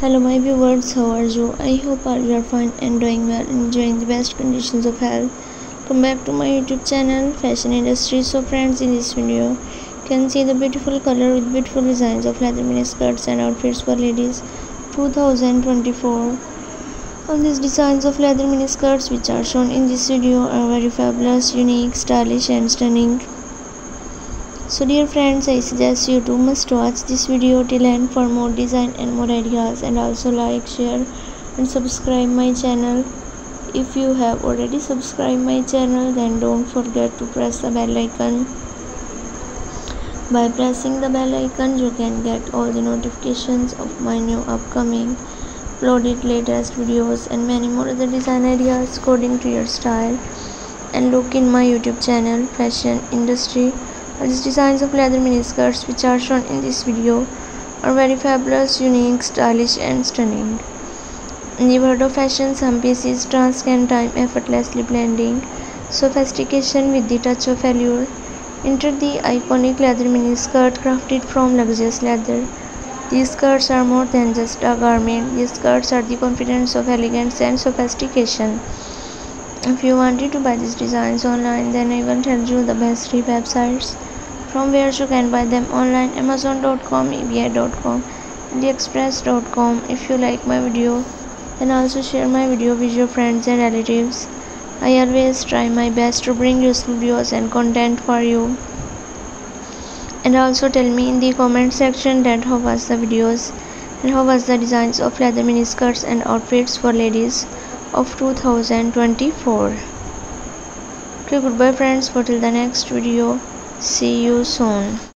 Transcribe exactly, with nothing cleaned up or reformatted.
Hello my viewers, how are you? I hope all you are fine and doing well, enjoying the best conditions of health. Come back to my YouTube channel Fashion Industry. So friends, in this video you can see the beautiful color with beautiful designs of leather mini skirts and outfits for ladies two thousand twenty-four. On these designs of leather mini skirts which are shown in this video are very fabulous, unique, stylish and stunning. So dear friends, I suggest you to must watch this video till end for more design and more ideas, and also like, share and subscribe my channel. If you have already subscribed my channel, then don't forget to press the bell icon. By pressing the bell icon you can get all the notifications of my new upcoming uploaded latest videos and many more other design ideas according to your style and look in my YouTube channel Fashion Industry. These designs of leather mini skirts which are shown in this video are very fabulous, unique, stylish and stunning. In the world of fashion, some pieces transcend time, effortlessly blending sophistication with the touch of allure. Enter the iconic leather mini skirt crafted from luxurious leather. These skirts are more than just a garment. These skirts are the confidence of elegance and sophistication. If you wanted to buy these designs online, then I will tell you the best three websites from where you can buy them online: amazon dot com, ebay dot com, aliexpress dot com. If you like my video, then also share my video with your friends and relatives. I always try my best to bring useful videos and content for you. And also tell me in the comment section that how was the videos and how was the designs of leather mini skirts and outfits for ladies of two thousand twenty-four. Okay, goodbye friends, for till the next video. See you soon.